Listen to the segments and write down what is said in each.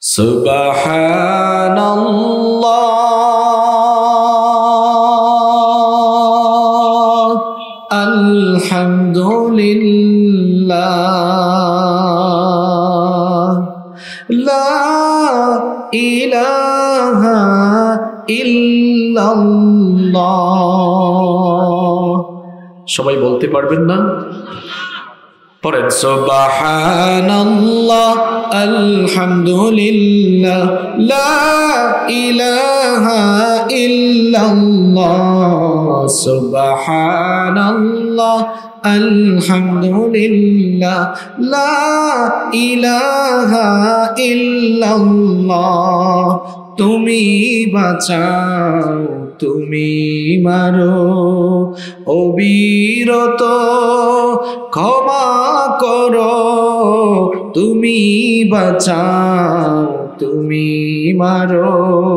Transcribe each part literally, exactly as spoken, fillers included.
সুবহানাল্লাহ আলহামদুলিল্লাহ লা ইলাহা ইল্লাল্লাহ। সবাই বলতে পারবেন না? পড়েন সুবহানাল্লাহ আলহামদুলিল্লাহ লা ইলাহা ইল্লাল্লাহ সুবহানাল্লাহ আলহামদুলিল্লাহ লা ইলাহা ইল্লাল্লাহ। তুমি বাঁচাও তুমি মারো অবিরত ক্ষমা করো, তুমি বাঁচাও তুমি মারো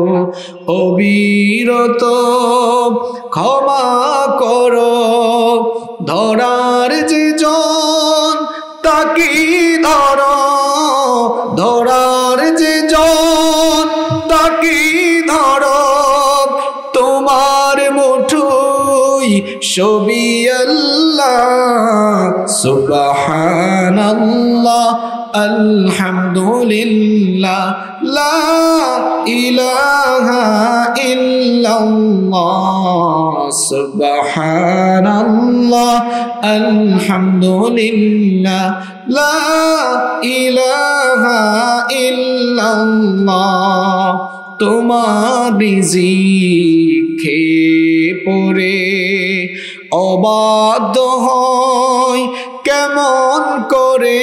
অবিরত ক্ষমা করো। ধরার যে জন তাকে ধরো, ধরার যে জন তাকে ধরো, তোমার মুঠোয় সবই আল্লাহ। সুবহানাল্লাহ আলহামদুলিল্লাহ লা ইলাহা ইল্লাল্লাহ সুবহানাল্লাহ আলহামদুলিল্লাহ লা ইলাহা ইল্লাল্লাহ। তোমার রিজিক খেয়ে পড়ে অবাধ্য হয় কেমন করে,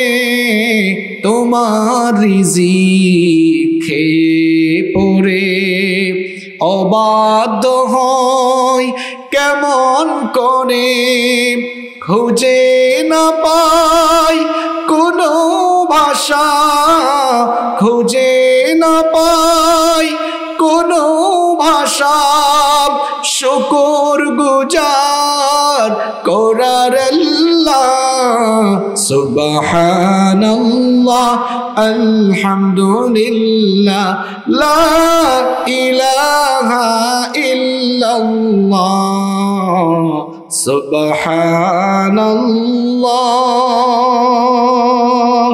তোমার রিজিক খেয়ে পড়ে অবাধ্য হয় কেমন করে। খুঁজে না পাই কোনো ভাষা, খুঁজে না পাই কোনো ভাষা, শুকর গুজার করার আল্লাহ। সুবহানাল্লাহ আলহামদুলিল্লাহ লা ইলাহা ইল্লাল্লাহ সুবহানাল্লাহ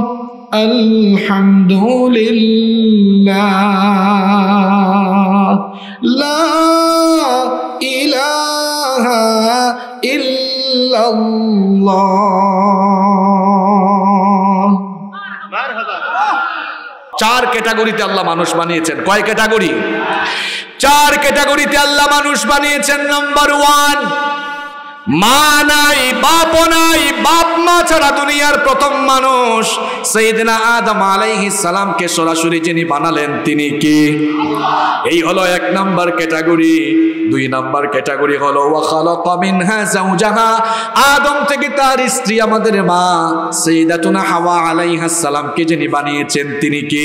আলহামদুলিল্লাহ লা ইলাহা ইল্লাল্লাহ। চার ক্যাটাগরিতে আল্লাহ মানুষ বানিয়েছেন। কয় ক্যাটাগরি? চার ক্যাটাগরিতে আল্লাহ মানুষ বানিয়েছেন। নাম্বার ওয়ান, মা নাই বাপ নাই, বাপ মা ছাড়া দুনিয়ার প্রথম মানুষ সাইয়েদনা আদম আলাইহিস সালামকে সরাসরি যিনি বানালেন তিনি কি? এই হলো এক নাম্বার ক্যাটাগরি। দুই নাম্বার ক্যাটাগরি হলো ওয়া খালাকা মিনহা যাওজাহা, আদম থেকে তার স্ত্রী আমাদের মা সাইয়্যিদাতুনা হাওয়া আলাইহাস সালামকে যিনি বানিয়েছেন তিনি কি?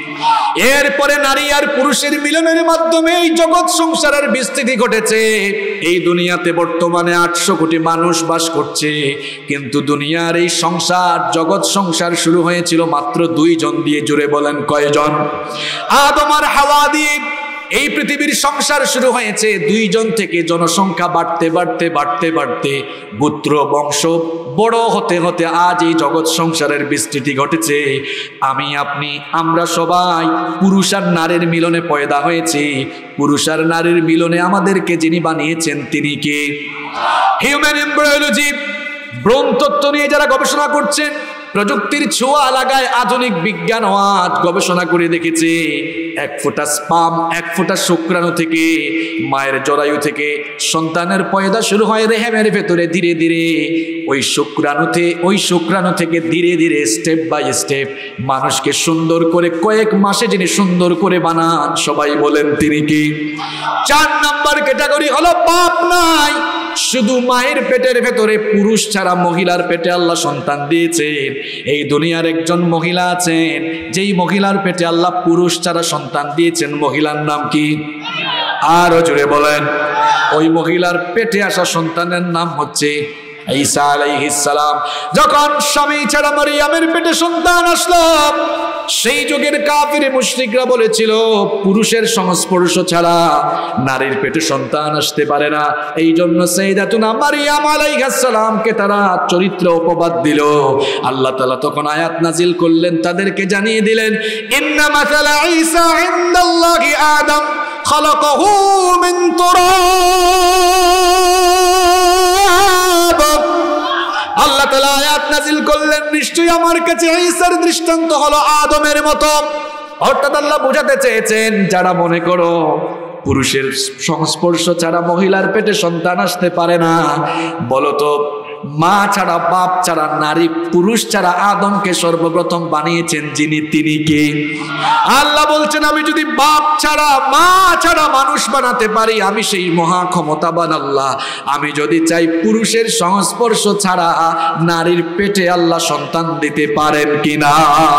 এরপরে নারী আর পুরুষের মিলনের মাধ্যমে এই জগৎ সংসারের বিস্তৃতি ঘটেছে। এই দুনিয়াতে বর্তমানে আটশো কোটি মানুষ বাস করছে, কিন্তু দুনিয়ার এই সংসার জগৎ সংসার শুরু হয়েছিল মাত্র দুইজন দিয়ে। জুড়ে বলেন কয়জন? আদম আর হাওয়া দিয়ে এই পৃথিবীর সংসার শুরু হয়েছে। দুইজন থেকে জনসংখ্যা বাড়তে বাড়তে বাড়তে বাড়তে পুত্র বংশ বড় হতে হতে আজ এই জগৎ সংসারের বিস্তৃতি ঘটেছে। আমি আপনি আমরা সবাই পুরুষ আর নারীর মিলনে পয়দা হয়েছি। পুরুষ আর নারীর মিলনে আমাদেরকে যিনি বানিয়েছেন তিনি কে? হিউম্যান এমব্রায়োলজি, ভ্রূণতত্ত্ব নিয়ে যারা গবেষণা করছেন, প্রযুক্তির ছোঁয়া লাগায় আধুনিক বিজ্ঞান আজ গবেষণা করে দেখেছে এক ফোঁটা স্পাম, এক ফোঁটা শুক্রাণু থেকে, মায়ের জরায়ু থেকে সন্তানের পয়দা শুরু হয় রেহেমের ভেতরে। ধীরে ধীরে ওই শুক্রাণুতে ওই শুক্রাণু থেকে ধীরে ধীরে স্টেপ বাই স্টেপ মানুষকে সুন্দর করে কয়েক মাসে যিনি সুন্দর করে বানান, সবাই বলেন তিনি কি? চার নাম্বার ক্যাটাগরি হলো বাপ নাই, শুধু মায়ের পেটের ভেতরে পুরুষ ছাড়া মহিলার পেটে আল্লাহ সন্তান দিয়েছেন। এই দুনিয়ার একজন মহিলা আছেন, যেই মহিলার পেটে আল্লাহ পুরুষ ছাড়া সন্তান দিয়েছেন। মহিলার নাম কি? আরো জোরে বলেন। ওই মহিলার পেটে আসা সন্তানের নাম হচ্ছে ঈসা আলাইহিস সালাম। যখন স্বামী ছাড়া মারিয়ামের পেটে সন্তান আসলো, সেই যুগের কাফির মুশরিকরা বলেছিল পুরুষের সংস্পর্শ ছাড়া নারীর পেটে সন্তান আসতে পারে না। এই জন্য সাইয়্যিদাতুনা মারইয়াম আলাইহিস সালামকে তারা চরিত্র অপবাদ দিল। আল্লাহ তাআলা তখন আয়াত নাজিল করলেন, তাদেরকে জানিয়ে দিলেন, ইন্না মাসালা ঈসা ইনদাল্লাহি আদম খালাকাহু মিন তুরাব। আল্লাহ তাআলা আয়াত নাজিল করলেন, নিশ্চয়ই আমার কাছে ঈসার দৃষ্টান্ত হলো আদমের মতো। অর্থাৎ আল্লাহ বোঝাতে চেয়েছেন, যারা মনে করো পুরুষের সংস্পর্শ ছাড়া মহিলার পেটে সন্তান আসতে পারে না, বলো তো মা ছাড়া বাপ ছাড়া নারী পুরুষ ছাড়া আদমকে সর্বপ্রথম বানিয়েছেন যিনি, তিনি কে? আল্লাহ বলছেন, আমি যদি বাপ ছাড়া মা ছাড়া মানুষ বানাতে পারি, আমি সেই মহা ক্ষমতাবান আল্লাহ। আমি যদি চাই পুরুষের সংস্পর্শ ছাড়া নারীর পেটে আল্লাহ সন্তান দিতে পারেন কিনা।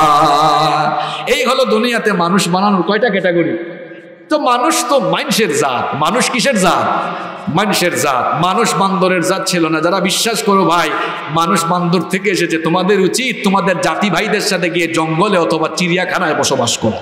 এই হলো দুনিয়াতে মানুষ বানানোর কয়টা ক্যাটাগরি। তো মানুষ তো মানুষের জাত। মানুষ কিসের জাত? মানুষের জাত। মানুষ বান্দরের জাত ছিল না। যারা বিশ্বাস করো ভাই মানুষ বান্দর থেকে এসেছে, তোমাদের উচিত তোমাদের জাতি ভাইদের সাথে গিয়ে জঙ্গলে অথবা চিড়িয়াখানায় বসবাস করা।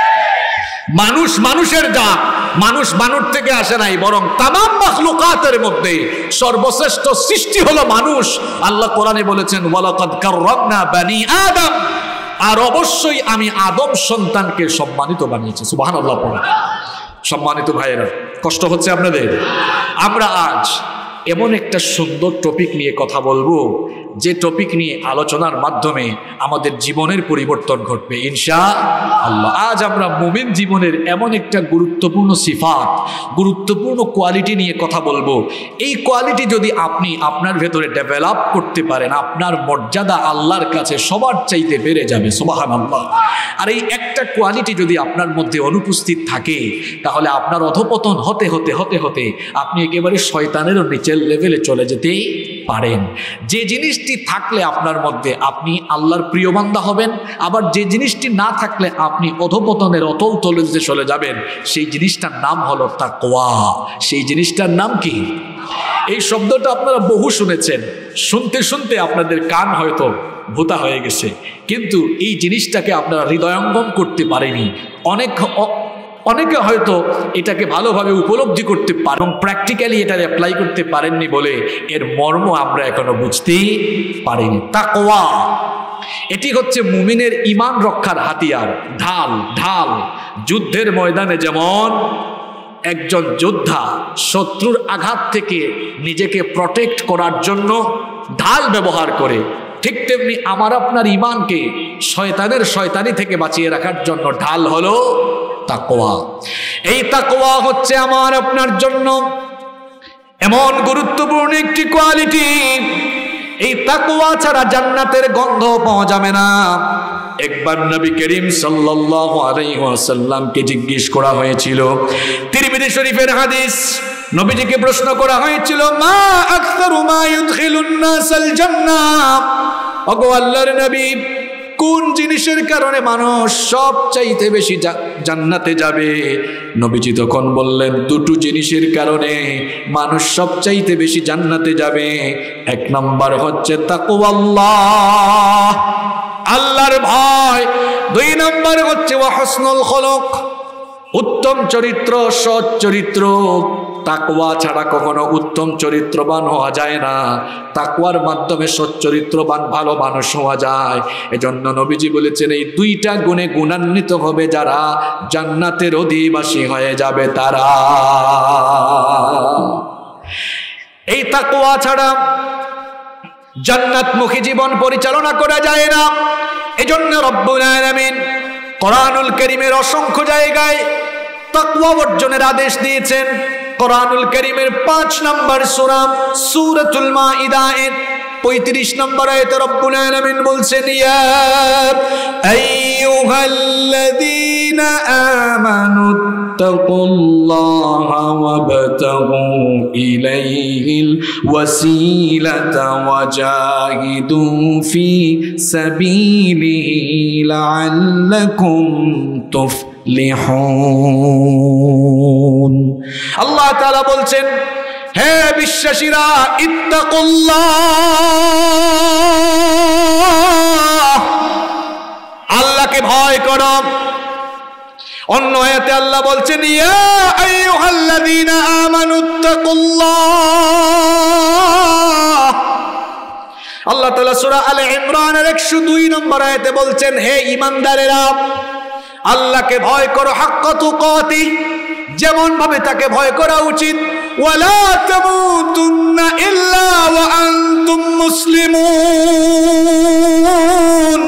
মানুষ মানুষের জাত, মানুষ মানুষ থেকে আসে নাই, বরং তামাম মাখলুকাতের মধ্যে সর্বশ্রেষ্ঠ সৃষ্টি হলো মানুষ। আল্লাহ কোরআনে বলেছেন, ওয়ালাকাদ কাররামনা বানি আদম, আর অবশ্যই আমি আদম সন্তানকে সম্মানিত বানিয়েছি। সুবহানাল্লাহ পড়া। সম্মানিত ভাইয়েরা, কষ্ট হচ্ছে আপনাদের? আমরা আজ এমন একটা সুন্দর টপিক নিয়ে কথা বলবো, যে টপিক নিয়ে আলোচনার মাধ্যমে আমাদের জীবনের পরিবর্তন ঘটবে ইনশাআল্লাহ। আজ আমরা মুমিন জীবনের এমন একটা গুরুত্বপূর্ণ সিফাত, গুরুত্বপূর্ণ কোয়ালিটি নিয়ে কথা বলবো। এই কোয়ালিটি যদি আপনি আপনার ভেতরে ডেভেলপ করতে পারেন, আপনার মর্যাদা আল্লাহর কাছে সবার চাইতে বেড়ে যাবে। সুবহানাল্লাহ। আর এই একটা কোয়ালিটি যদি আপনার মধ্যে অনুপস্থিত থাকে, তাহলে আপনার অধঃপতন হতে হতে হতে হতে আপনি একেবারে শয়তানেরও নিচের লেভেলে চলে যেতে পারেন। যে জিনিসটি থাকলে আপনার মধ্যে আপনি আল্লাহর প্রিয় বান্দা হবেন, আবার যে জিনিসটি না থাকলে আপনি অধঃপতনের অতল তলে চলে যাবেন, সেই জিনিসটার নাম হলো তাকওয়া। সেই জিনিসটার নাম কি? এই শব্দটা আপনারা বহু শুনেছেন, শুনতে শুনতে আপনাদের কান হয়তো ভোতা হয়ে গেছে, কিন্তু এই জিনিসটাকে আপনারা হৃদয়ঙ্গম করতে পারেনি। অনেক অনেকে হয়তো এটাকে ভালোভাবে উপলব্ধি করতে পারেন এবং প্র্যাকটিক্যালি এটা অ্যাপ্লাই করতে পারেননি বলে এর মর্ম আমরা এখনো বুঝতেই পারিনি। তাকওয়া, এটি হচ্ছে মুমিনের ঈমান রক্ষার হাতিয়ার, ঢাল। ঢাল যুদ্ধের ময়দানে যেমন একজন যোদ্ধা শত্রুর আঘাত থেকে নিজেকে প্রটেক্ট করার জন্য ঢাল ব্যবহার করে, ঠিক তেমনি আমার আপনার ঈমানকে শয়তানের শয়তানি থেকে বাঁচিয়ে রাখার জন্য ঢাল হলো তাকওয়া। এই তাকওয়া হচ্ছে আমার আপনার জন্য এমন গুরুত্বপূর্ণ একটি কোয়ালিটি, এই তাকওয়া ছাড়া জান্নাতের গন্ধ পাওয়া যাবে না। একবার নবী করিম সাল্লাল্লাহু আলাইহি ওয়াসাল্লামকে জিজ্ঞেস করা হয়েছিল, তিরমিজি শরীফের হাদিস, নবীজিকে প্রশ্ন করা হয়েছিল, মা আকসারু মা ইউদখিলুন নাসাল জান্নাহ, ওগো আল্লাহর নবী, কোন জিনিসের কারণে মানুষ সবচাইতে বেশি জান্নাতে যাবে? নবীজি তখন বললেন, দুটো জিনিসের কারণে মানুষ সবচাইতে বেশি জান্নাতে যাবে। এক নম্বর হচ্ছে তাকওয়াল্লাহ, আল্লাহর ভয়। দুই নম্বর হচ্ছে ওয়া হুসনুল খুলুক, উত্তম চরিত্র, সৎ চরিত্র। তাকওয়া ছাড়া কখনো উত্তম চরিত্রবান হওয়া যায় না। তাকওয়ার মাধ্যমে সৎ চরিত্রবান ভালো মানুষ হওয়া যায়। এজন্য নবীজি বলেছেন, এই দুইটা গুণে গুণান্বিত হবে যারা, জান্নাতের অধিবাসী হয়ে যাবে তারা। এই তাকওয়া ছাড়া জান্নাতমুখী জীবন পরিচালনা করা যায় না। এজন্য রব্বুল আলামিন কোরআনুল কারীমের অসংখ্য জায়গায় তাকওয়া অর্জনের আদেশ দিয়েছেন। কোরআনুল কারীমের পাঁচ নম্বর সূরা সূরাতুল মাইদা এর পঁয়ত্রিশ নম্বর আয়াতে রব্বুল আলামিন বলছেন, ইয়া আইয়ুহাল্লাযীনা আমানুত্তাকুল্লাহা ওয়াবতাগু ইলাইহিল ওয়াসিলাতা ওয়াজাহিদু ফি সাবিলিহি লাআল্লাকুম তুফলিহুন। আল্লাহ তাআলা বলছেন, হে বিশ্বাসীরা, ইত্তাকুল্লাহ, আল্লাহকে ভয় করো। অন্য আয়াতে আল্লাহ বলছেন ইয়া আইয়ুহাল্লাযীনা আমানুত্তাকুল্লাহ। আল্লাহ তাআলা সূরা আলে ইমরানের একশো দুই নম্বর আয়াতে বলছেন হে ঈমানদারেরা আল্লাহকে ভয় করো হাক্কা তুকাতি, যেমন ভাবে তাকে ভয় করা উচিত। ওয়ালা তামুতুন্না ইল্লা ওয়া আনতুম মুসলিমুন,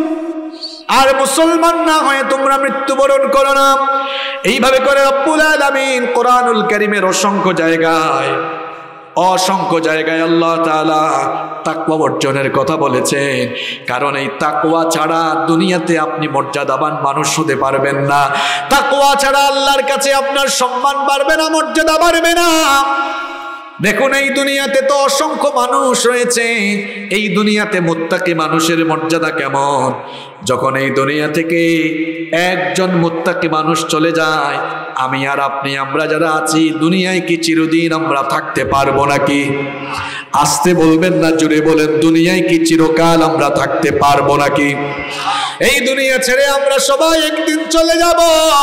আর মুসলমান না হয়ে তোমরা মৃত্যুবরণ করো না। এইভাবে করে রব্বুল আলামিন কোরআনুল কারীমের অসংখ্য জায়গায় অসংখ্য জায়গায় আল্লাহ তাআলা তাকওয়া অর্জনের কথা বলেছেন। কারণ এই তাকওয়া ছাড়া দুনিয়াতে আপনি মর্যাদাবান মানুষ হতে পারবেন না। তাকওয়া ছাড়া আল্লাহর কাছে আপনার সম্মান বাড়বে না, মর্যাদা বাড়বে না। দেখুন এই দুনিয়াতে তো অসংখ্য মানুষ রয়েছে, এই দুনিয়াতে মুত্তাকি মানুষের মর্যাদা কেমন। যখন এই দুনিয়া থেকে একজন মুত্তাকি মানুষ চলে যায়, আমি আর আপনি আমরা যারা আছি দুনিয়ায় কি চিরদিন আমরা থাকতে পারবো নাকি? আসতে বলবেন না, জুড়ে বলেন, দুনিয়ায় কি চিরকাল আমরা থাকতে পারবো নাকি? এই দুনিয়া ছেড়ে আমরা সবাই একদিন চলে যাব।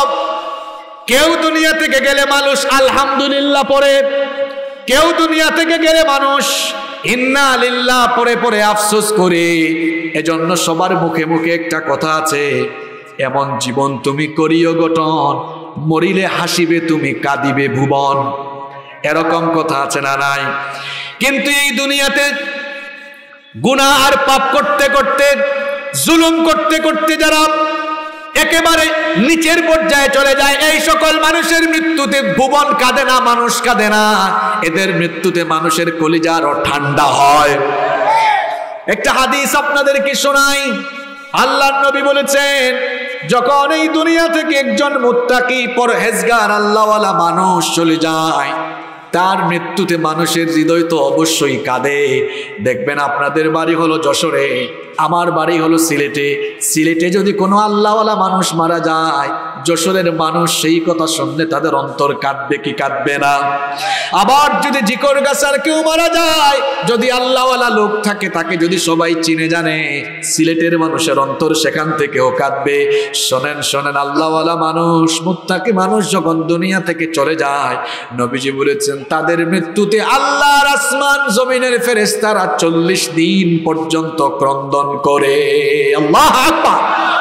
কেউ দুনিয়া থেকে গেলে মানুষ আলহামদুলিল্লাহ পড়ে, কেউ দুনিয়া থেকে গেলে মানুষ ইন্না লিল্লাহ পরে পরে আফসোস করে। এজন্য সবার মুখে মুখে একটা কথা আছে, এমন জীবন তুমি করিও গঠন, মরিলে হাসিবে তুমি কাঁদিবে ভুবন। এরকম কথা আছে না নাই? কিন্তু এই দুনিয়াতে গুনাহ আর পাপ করতে করতে, জুলুম করতে করতে যারা একেবারে নিচের পর্যায়ে চলে যায়, এই সকল মানুষের মৃত্যুতে ভুবন কাঁদে না, মানুষ কাঁদে না। এদের মৃত্যুতে মানুষের কলিজা আরো ঠান্ডা হয়। একটা হাদিস আপনাদেরকে শোনাই। আল্লাহর নবী বলেছেন, যখন এই দুনিয়া থেকে একজন মুত্তাকি পরহেজগার আল্লাহওয়ালা মানুষ চলে যায়, তার মৃত্যুতে মানুষের হৃদয় তো অবশ্যই কাঁদে। দেখবেন আপনাদের বাড়ি হলো যশোরে, আমার বাড়ি হলো সিলেটে। সিলেটে যদি কোনো আল্লাহওয়ালা মানুষ মারা যায়, যশোরের মানুষ সেই কথা শুনলে তাদের অন্তর কাঁদবে কি কাঁদবে না? আবার যদি জিকরগাছার কেউ মারা যায়, যদি আল্লাহওয়ালা লোক থাকে, তাকে যদি সবাই চিনে জানে, সিলেটের মানুষের অন্তর সেখান থেকেও কাঁদবে। শোনেন শোনেন, আল্লাহওয়ালা মানুষ, মুত্তাকি মানুষ যখন দুনিয়া থেকে চলে যায়, নবীজি বলেছেন তাদের মৃত্যুতে আল্লাহর আসমান জমিনের ফেরেশতারা চল্লিশ দিন পর্যন্ত ক্রন্দন করে। আল্লাহু আকবার।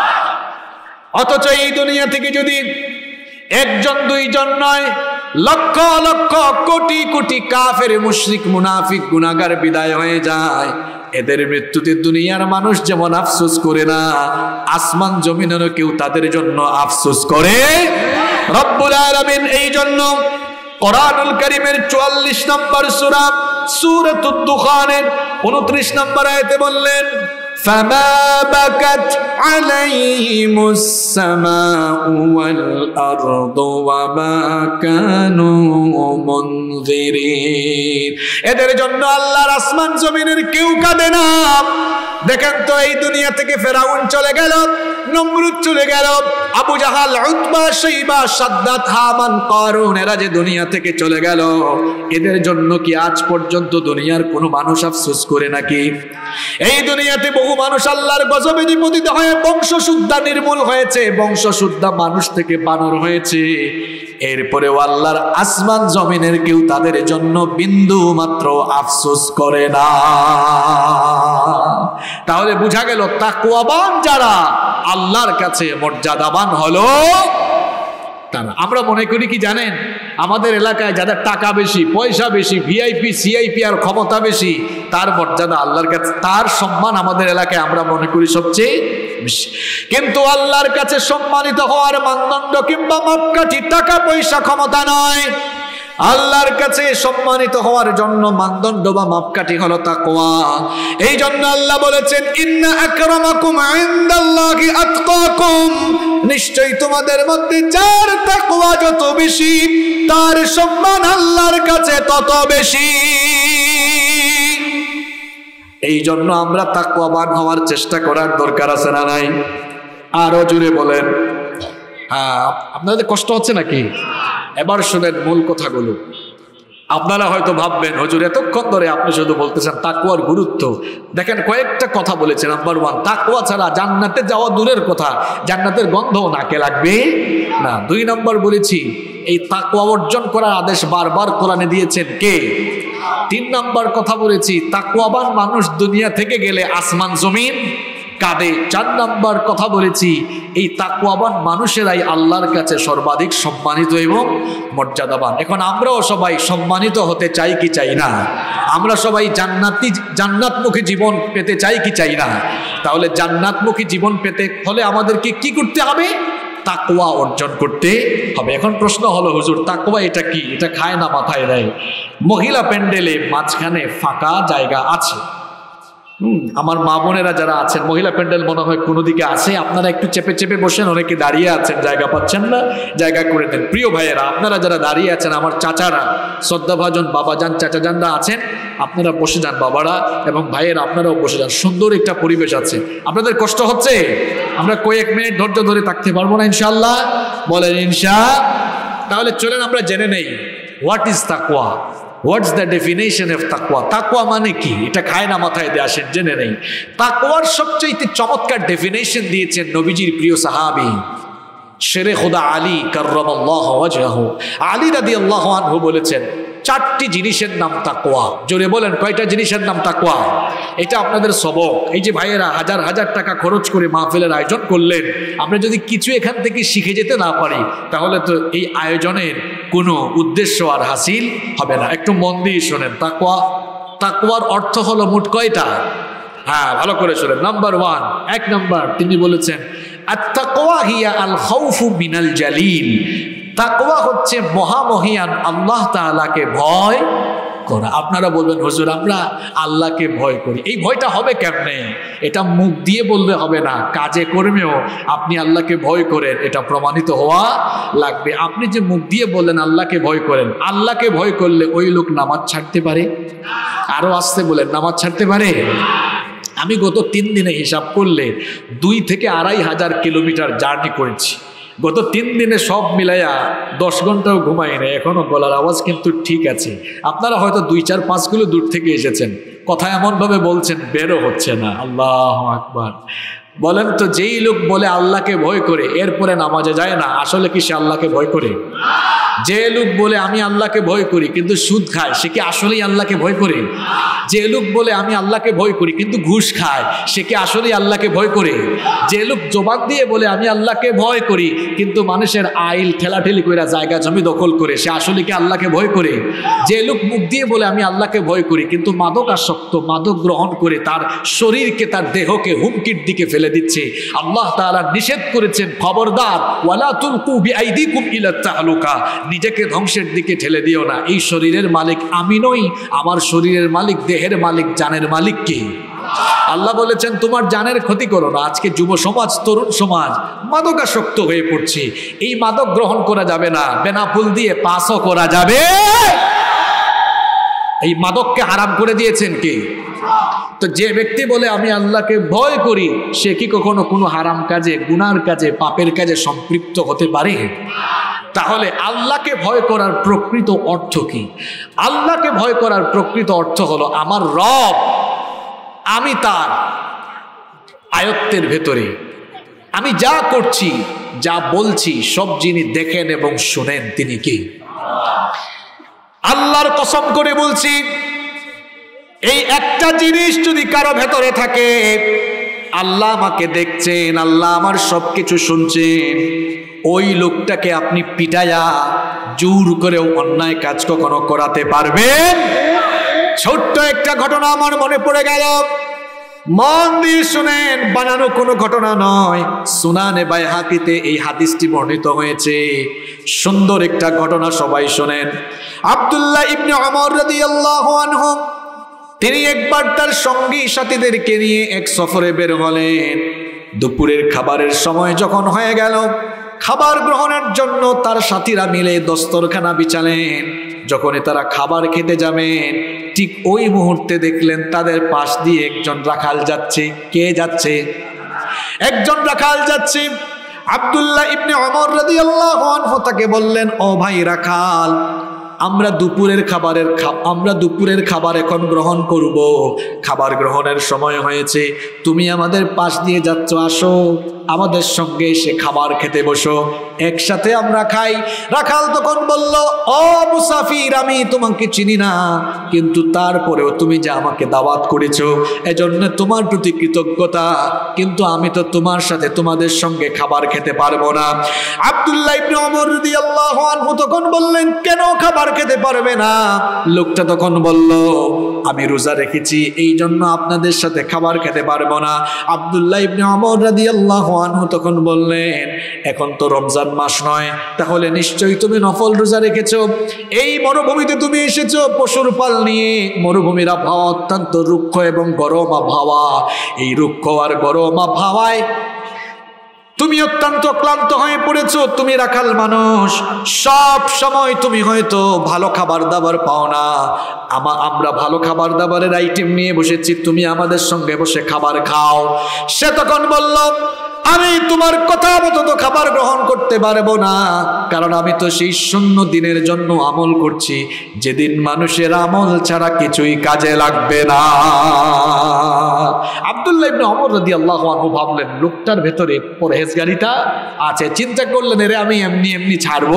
অথচ এই দুনিয়া থেকে যদি একজন দুইজন নয়, লক্ষ লক্ষ কোটি কোটি কাফের মুশরিক মুনাফিক গুনাহগার বিদায় হয়ে যায়, এদের মৃত্যুতে দুনিয়ার মানুষ যেমন আফসোস করে না, আসমান জমিনেরও কেউ তাদের জন্য আফসোস করে। রব্বুল আলামিন এই জন্য কোরআনুল কারীমের চুয়াল্লিশ নম্বর সূরা সূরাতুদ দুখানের উনত্রিশ নম্বর আয়াতে বললেন, ফামা বাকাত আলাইহিমুস সামাউ ওয়াল আরদু ওয়া মা কানু মুনযিরিন। এদের জন্য আল্লাহর আসমান জমিনের কেউ কাঁদে না। দেখেন তো, এই দুনিয়া থেকে ফেরাউন চলে গেল, নমরুদ চলে গেল, আবু জাহাল, উতবা, শাইবা, সাদ্দাত, হামান, কারুন, এরা যে দুনিয়া থেকে চলে গেল, এদের জন্য কি আজ পর্যন্ত দুনিয়ার কোনো মানুষ আফসোস করে নাকি? এই দুনিয়াতে বহু মানুষ আল্লাহর গজবে নিপতিত হয়ে বংশশুদ্ধা নির্মূল হয়েছে, বংশশুদ্ধা মানুষ থেকে বানর হয়েছে। এরপরেও আল্লাহর আসমান জমিনের কেউ তাদের জন্য বিন্দু মাত্র আফসোস করে না। তাহলে বোঝা গেল তাকওয়াবান যারা, আল্লাহর কাছে মর্যাদাবান হলো তারা। আমরা মনে করি কি জানেন, আমাদের এলাকায় যাদের টাকা বেশি, পয়সা বেশি, ভিআইপি সিআইপি আর ক্ষমতা বেশি, তার মর্যাদা আল্লাহর কাছে, তার সম্মান আমাদের এলাকায় আমরা মনে করি সবচেয়ে বেশি। কিন্তু আল্লাহর কাছে সম্মানিত হওয়ার মানদণ্ড কিংবা মাপকাঠি টাকা পয়সা ক্ষমতা নয়। আল্লাহর কাছে সম্মানিত হওয়ার জন্য মানদণ্ড বা মাপকাঠি হলো তাকওয়া। এই জন্য আল্লাহ বলেছেন, ইন্না আকরামাকুম ইনদাল্লাহি আতকাকুম, নিশ্চয়ই তোমাদের মধ্যে যার তাকওয়া যত বেশি, তার সম্মান আল্লাহর কাছে তত বেশি। এই জন্য আমরা তাকওয়াবান হওয়ার চেষ্টা করার দরকার আছে না নাই? আরো জোরে বলেন। হ্যাঁ, আপনাদের কষ্ট হচ্ছে নাকি? এবার শুনেন মূল কথাগুলো। আপনারা হয়তো ভাববেন হুজুর এতক্ষণ ধরে আপনি শুধু বলতেছেন তাকওয়ার গুরুত্ব, দেখেন কয়েকটা কথা বলেছেন। নাম্বার ওয়ান, তাকওয়া ছাড়া জান্নাতে যাওয়া দূরের কথা, জান্নাতের গন্ধও নাকে লাগবে না। দুই নম্বর বলেছি এই তাকওয়া অর্জন করার আদেশ বারবার কোরআনে দিয়েছেন কে? তিন নম্বর কথা বলেছি তাকওয়াবান মানুষ দুনিয়া থেকে গেলে আসমান জমিন কাঁদে। চার নম্বর কথা বলেছি এই তাকওয়াবান মানুষেরাই আল্লাহর কাছে সর্বাধিক সম্মানিত এবং মর্যাদাবান। এখন আমরাও সবাই সম্মানিত হতে চাই কি চাই না? আমরা সবাই জান্নাতি জান্নাতমুখী জীবন পেতে চাই কি চাই না? তাহলে জান্নাতমুখী জীবন পেতে হলে আমাদেরকে কি করতে হবে? তাকওয়া অর্জন করতে হবে। এখন প্রশ্ন হলো হুজুর তাকওয়া এটা কি? এটা খায় না মাথায় দেয়। মহিলা প্যান্ডেলে মাঝখানে ফাঁকা জায়গা আছে। হুম আমার মা বোনেরা যারা আছেন, মহিলা প্যান্ডেল মনে হয় কোনো দিকে আছে, আপনারা একটু চেপে চেপে বসেন, অনেকে দাঁড়িয়ে আছেন জায়গা পাচ্ছেন না, জায়গা করে দেন। প্রিয় ভাইয়েরা, আপনারা যারা দাঁড়িয়ে আছেন, আমার চাচারা, শ্রদ্ধাভাজন বাবাজান চাচাজানরা আছেন, আপনারা বসে যান বাবারা এবং ভাইয়েরা, আপনারাও বসে যান। সুন্দর একটা পরিবেশ আছে। আপনাদের কষ্ট হচ্ছে? আমরা কয়েক মিনিট ধৈর্য ধরে থাকতে পারবো না ইনশাআল্লাহ? বলেন ইনশা। তাহলে চলেন আমরা জেনে নেই হোয়াট ইজ তাকওয়া, হোয়াটস দ্য ডেফিনেশন অফ তাকওয়া। তাকওয়া মানে কি? এটা খায় না মাথায় দিয়ে আসেন জেনে নেই। তাকওয়ার সবচেয়ে চমৎকার ডেফিনেশন দিয়েছেন নবীজির প্রিয় সাহাবী শেরে খোদা আলী কাররামাল্লাহু ওয়াজহাহু। আলী রাদিয়াল্লাহু আনহু বলেছেন চারটি জিনিসের নাম তাকওয়া। জোরে বলেন কয়টা জিনিসের নাম তাকওয়া? এটা আপনাদের সবক। এই যে ভাইয়েরা হাজার হাজার টাকা খরচ করে মাহফিলের আয়োজন করলেন, আমরা যদি কিছু এখান থেকে শিখে যেতে না পারি তাহলে তো এই আয়োজনের কোনো উদ্দেশ্য আর হাসিল হবে না। একটু মন দিয়ে শোনেন। তাকওয়া, তাকওয়ার অর্থ হলো মোট কয়টা? হ্যাঁ ভালো করে শোনেন। নাম্বার ওয়ান, এক নাম্বার তিনি বলেছেন আত-তাকওয়া হিয়া আল খাউফু মিনাল জালিল। তাকওয়া হচ্ছে মহামহিয়ান আল্লাহ তাআলাকে ভয় করা। আপনারা বলবেন হুজুর আমরা আল্লাহকে ভয় করি, এই ভয়টা হবে কেমনে? এটা মুখ দিয়ে বললে হবে না, কাজে কর্মেও আপনি আল্লাহকে ভয় করেন এটা প্রমাণিত হওয়া লাগবে। আপনি যে মুখ দিয়ে বললেন আল্লাহকে ভয় করেন, আল্লাহকে ভয় করলে ওই লোক নামাজ ছাড়তে পারে? আরো আসতে বলেন, নামাজ ছাড়তে পারে? আমি গত তিন দিনে হিসাব করলে দুই থেকে আড়াই হাজার কিলোমিটার জার্নি করেছি। গত তিন দিনে সব মিলাইয়া দশ ঘন্টাও ঘুমাই না, এখনো গলার আওয়াজ কিন্তু ঠিক আছে। আপনারা হয়তো দুই চার পাঁচ কিলো দূর থেকে এসেছেন, কথা এমনভাবে বলছেন বেরো হচ্ছে না। আল্লাহু আকবার। বলেন তো যেই লোক বলে আল্লাহকে ভয় করে এরপরে নামাজে যায় না, আসলে কি সে আল্লাহকে ভয় করে? যে লোক বলে আমি আল্লাহকে ভয় করি কিন্তু সুদ খায়, সে কি আসলেই আল্লাহকে ভয় করে? যে লোক বলে আমি আল্লাহকে ভয় করি কিন্তু ঘুষ খায়, সে কি আসলেই আল্লাহকে ভয় করে? যে লোক জবাব দিয়ে বলে আমি আল্লাহকে ভয় করি কিন্তু মানুষের আইল ঠেলাঠেলি করে জায়গা জমি দখল করে, সে আসলে কি আল্লাহকে ভয় করে? যে লোক মুখ দিয়ে বলে আমি আল্লাহকে ভয় করি কিন্তু মাদক আসক্ত, মাদক গ্রহণ করে তার শরীরকে, তার দেহকে হুমকির দিকে ফেলে দিচ্ছে, আল্লাহ তাআলা নিষেধ করেছেন খবরদার ওয়ালা তুলকু বিআইদিকুম ইলা তাহলুকা, নিজেকে ধ্বংসের দিকে ঠেলে দিও না। এই শরীরের মালিক আমি নই, আমার শরীরের মালিক, দেহের মালিক, জানের মালিক কে? আল্লাহ বলেছেন তোমার জানের ক্ষতি করো না। আজকে যুব সমাজ, তরুণ সমাজ মাদকাসক্ত হয়ে পড়ছে। এই মাদক গ্রহণ করা যাবে না, বেনাফুল দিয়ে পাসও করা যাবে। এই মাদককে হারাম করে দিয়েছেন কে? তো যে ব্যক্তি বলে আমি আল্লাহকে ভয় করি, সে কি কখনো কোনো হারাম কাজে, গুনার কাজে, পাপের কাজে সম্পৃক্ত হতে পারে? তাহলে আল্লাহকে ভয় করার প্রকৃত অর্থ কি? আল্লাহকে ভয় করার প্রকৃত অর্থ হলো আমার রব, আমি তার আয়ত্তের ভেতরে, আমি যা করছি, যা বলছি সব যিনি দেখেন এবং শুনেন তিনি কি? আল্লাহর কসম করে বলছি, এই একটা জিনিস যদি কারো ভেতরে থাকে, আল্লাহ আমাকে দেখছেন, আল্লাহ আমার সবকিছু শুনছেন, ওই লোকটাকে আপনি পিটায়া জোর করেও অন্যায় কাজ কখনো করাতে পারবেন? ছোট্ট একটা ঘটনা আমার মনে পড়ে গেল, মন দিয়ে শুনেন, বানানো কোনো ঘটনা নয়। সুনানে বাইহাকিতে এই হাদিসটি বর্ণিত হয়েছে। সুন্দর একটা ঘটনা, সবাই শোনেন। আব্দুল্লাহ ইবনে ওমর রাদিয়াল্লাহু আনহু তিনি একবার তার সঙ্গী সাথীদেরকে নিয়ে এক সফরে বের হলেন। দুপুরের খাবারের সময় যখন হয়ে গেল, খাবার গ্রহণের জন্য তার সাথীরা মিলে দস্তরখানা বিছালেন। যখনই তারা খাবার খেতে যাবেন, ঠিক ওই মুহূর্তে দেখলেন তাদের পাশ দিয়ে একজন রাখাল যাচ্ছে। কে যাচ্ছে? একজন রাখাল যাচ্ছে। আব্দুল্লাহ ইবনে ওমর রাদিয়াল্লাহু আনহু তাকে বললেন, ও ভাই রাখাল, আমরা দুপুরের খাবারের আমরা দুপুরের খাবার এখন গ্রহণ করব, খাবার গ্রহণের সময় হয়েছে, তুমি আমাদের পাশ দিয়ে যাচ্ছ, আসো আমাদের সঙ্গে এসে খাবার খেতে বসো, একসাথে আমরা খাই। রাখাল তখন বলল, ও মুসাফির, আমি তোমাকে চিনি না, কিন্তু তারপরেও তুমি যে আমাকে দাওয়াত করেছো এজন্য তোমার প্রতি কৃতজ্ঞতা, কিন্তু আমি তো তোমার সাথে তোমাদের সঙ্গে খাবার খেতে পারবো না। আব্দুল্লাহ ইবনে ওমর রাদিয়াল্লাহু আনহু তখন বললেন, কেন খাবার খেতে পারবে না? লোকটা তখন বলল, আমি রোজা রেখেছি এই জন্য আপনাদের সাথে খাবার খেতে পারবো না। আব্দুল্লাহ ইবনে ওমর রাদিয়াল্লাহু আনহু তখন বললেন, এখন তো রমজান মাস নয়, তাহলে নিশ্চয়ই তুমি নফল রোজা রেখেছো। এই মরুভূমিতে তুমি এসেছো পশুর পাল নিয়ে, মরুভূমির আবহাওয়া অত্যন্ত রুক্ষ এবং গরম আবহাওয়া, এই রুক্ষ আর গরম আবহাওয়ায় তুমি অত্যন্ত ক্লান্ত হয়ে পড়েছো, তুমি রাখাল মানুষ, সব সময় তুমি হয়তো ভালো খাবার দাবার পাও না, আমা আমরা ভালো খাবার দাবারের আইটেম নিয়ে বসেছি, তুমি আমাদের সঙ্গে বসে খাবার খাও। সে তখন বলল, আমি তোমার কথা মতো তো খাবার গ্রহণ করতে পারবো না, কারণ আমি তো সেই শূন্য দিনের জন্য আমল করছি, যেদিন মানুষের আমল ছাড়া কিছুই কাজে লাগবে না। আব্দুল্লাহ ইবনে ওমর রাদিয়াল্লাহু আনহু ভাবলেন, লোকটার ভেতরে পরহেজগারিতা আছে। চিন্তা করলেন, এরে আমি এমনি এমনি ছাড়বো,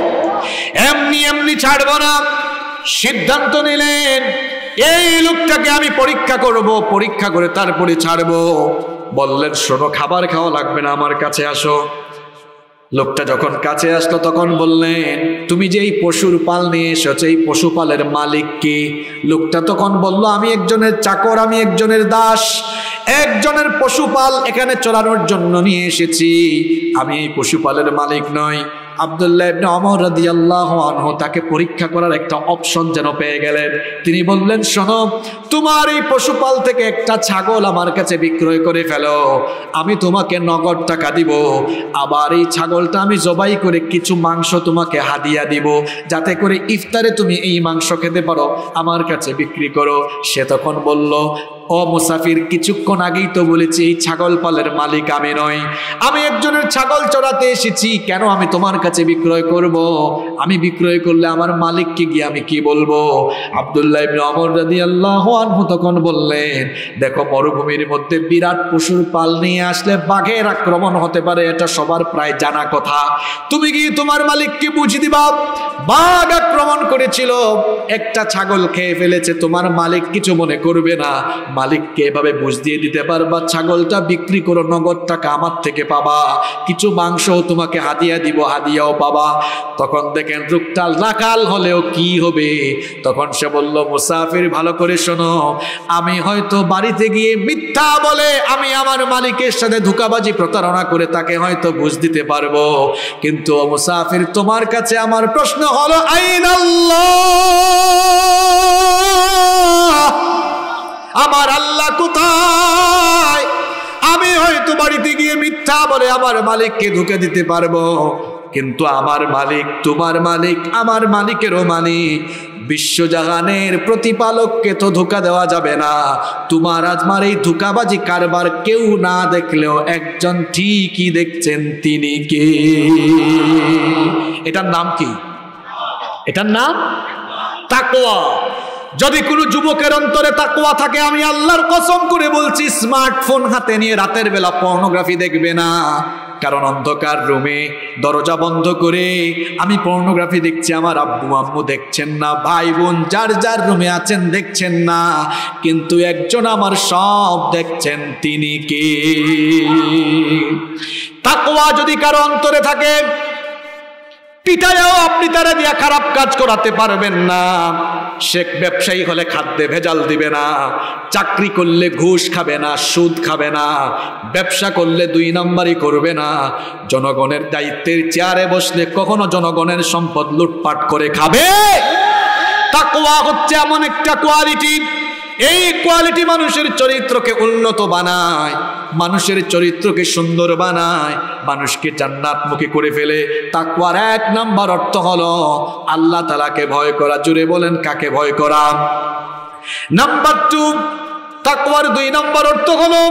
এমনি এমনি ছাড়বো না। সিদ্ধান্ত নিলেন, এই লোকটাকে আমি পরীক্ষা করব, পরীক্ষা করে তারপরে ছাড়বো। বললেন, শোনো, খাবার খাওয়া লাগবে না, আমার কাছে আসো। লোকটা যখন কাছে আসলো তখন বললেন, তুমি যে এই পশুর পাল নিয়ে এসেছো, এই পশুপালের মালিক কে? লোকটা তখন বলল, আমি একজনের চাকর, আমি একজনের দাস, একজনের পশুপাল এখানে চড়ানোর জন্য নিয়ে এসেছি, আমি এই পশুপালের মালিক নই। আব্দুল্লাহ ইবনে ওমর রাদিয়াল্লাহু আনহু তাকে পরীক্ষা করার একটা অপশন যেন পেয়ে গেলেন। তিনি বললেন, শোনো, তোমার এই পশুপাল থেকে একটা ছাগল আমার কাছে বিক্রয় করে ফেলো, আমি তোমাকে নগদ টাকা দিব, আবার এই ছাগলটা আমি জবাই করে কিছু মাংস তোমাকে হাদিয়া দিব, যাতে করে ইফতারে তুমি এই মাংস খেতে পারো, আমার কাছে বিক্রি করো। সে তখন বলল, ও মুসাফির, কিছুক্ষণ আগেই তো বলেছি এই ছাগল পালের মালিক আমি নই, আমি একজনের ছাগল চড়াতে এসেছি, কেন আমি তোমার কাছে বিক্রয় করব? আমি বিক্রয় করলে আমার মালিককে গিয়ে আমি কি বলবো? আব্দুল্লাহ ইবনে ওমর রাদিয়াল্লাহু আনহু তখন বললেন, দেখো, মরুভূমির মধ্যে বিরাট পশুর পাল নিয়ে আসলে বাঘের আক্রমণ হতে পারে, এটা সবার প্রায় জানা কথা, তুমি গিয়ে তোমার মালিককে বুঝিয়ে দিবা, বাঘ আক্রমণ করেছিল, একটা ছাগল খেয়ে ফেলেছে, তোমার মালিক কিছু মনে করবে না, মালিককে এভাবে বুঝ দিয়ে দিতে পারবা, ছাগলটা বিক্রি করো, নগদ টাকা আমার থেকে পাবা, কিছু মাংস তোমাকে হাদিয়া দিব, হাদিয়াও পাবা। তখন দেখেন লোকটা রাখাল হলেও কি হবে, তখন সে বলল, মুসাফির, ভালো করে শোনো, আমি হয়তো বাড়িতে গিয়ে মিথ্যা বলে আমি আমার মালিকের সাথে ধোঁকাবাজি প্রতারণা করে তাকে হয়তো বুঝ দিতে পারবো, কিন্তু মুসাফির, তোমার কাছে আমার প্রশ্ন হলো, আইনাল্লাহ, আমার আল্লাহ কোথায়? আমি হয়তো বাড়িতে গিয়ে মিথ্যা বলে আমার মালিককে ধোঁকা দিতে পারবো, কিন্তু আমার মালিক, তোমার মালিক, আমার মালিকেরও মালিক, বিশ্বজাহানের প্রতিপালককে তো ধোঁকা দেওয়া যাবে না। তোমার আজমার এই ধোঁকাবাজি কারবার কেউ না দেখলেও একজন ঠিকই দেখছেন, তিনি কে? এটার নাম কি? এটার নাম তাকওয়া। যদি কোনো যুবকের অন্তরে তাকওয়া থাকে, আমি আল্লাহর কসম করে বলছি, স্মার্টফোন হাতে নিয়ে রাতের বেলা পর্নোগ্রাফি দেখবে না। কারণ অন্ধকার রুমে দরজা বন্ধ করে আমি পর্নোগ্রাফি দেখছি, আমার আব্বু আম্মু দেখছেন না, ভাই বোন যার যার রুমে আছেন দেখছেন না, কিন্তু একজন আমার সব দেখছেন, তিনি কে? তাকওয়া যদি কারো অন্তরে থাকে, পিটায়ও আপনি তারা দিয়া খারাপ কাজ করাতে পারবেন না। সে ব্যবসায়ী হলে খাদ্যে ভেজাল দিবে না, চাকরি করলে ঘুষ খাবে না, সুদ খাবে না, ব্যবসা করলে দুই নাম্বারই করবে না, জনগণের দায়িত্বের চেয়ারে বসলে কখনো জনগণের সম্পদ লুটপাট করে খাবে। তাকওয়া হচ্ছে এমন একটা কোয়ালিটি, এই কোয়ালিটি মানুষের চরিত্রকে উন্নত বানায়, মানুষের চরিত্রকে সুন্দর বানায়, মানুষকে জান্নাতমুখী করে ফেলে। তাকওয়ার এক নাম্বার অর্থ হলো আল্লাহ তাআলাকে ভয় করা। জুড়ে বলেন, কাকে ভয় করা? নাম্বার টু, তাকওয়ার দুই নাম্বার অর্থ হলো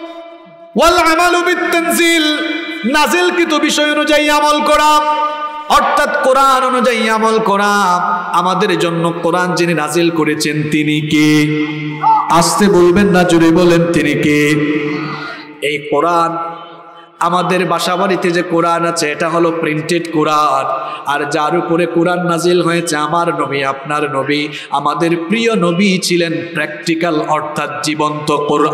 ওয়াল আমালু বিত-তানজিল, নাজিলকৃত বিষয় অনুযায়ী আমল করা। অর্থাৎ কোরআন অনুযায়ী আমল করা। আমাদের জন্য কোরআন যিনি নাজিল করেছেন তিনি কে? আসতে বলবেন না, জোরে বলেন তিনি কে? এই কোরআন, আমাদের বাসা বাড়িতে যে কোরআন আছে এটা হলো প্রিন্টেড কোরআন, আর যার উপরে কোরআন নাজিল হয়েছে আমার নবী, আপনার নবী, আমাদের প্রিয় নবী ছিলেন প্র্যাকটিক্যাল, অর্থাৎ জীবন্ত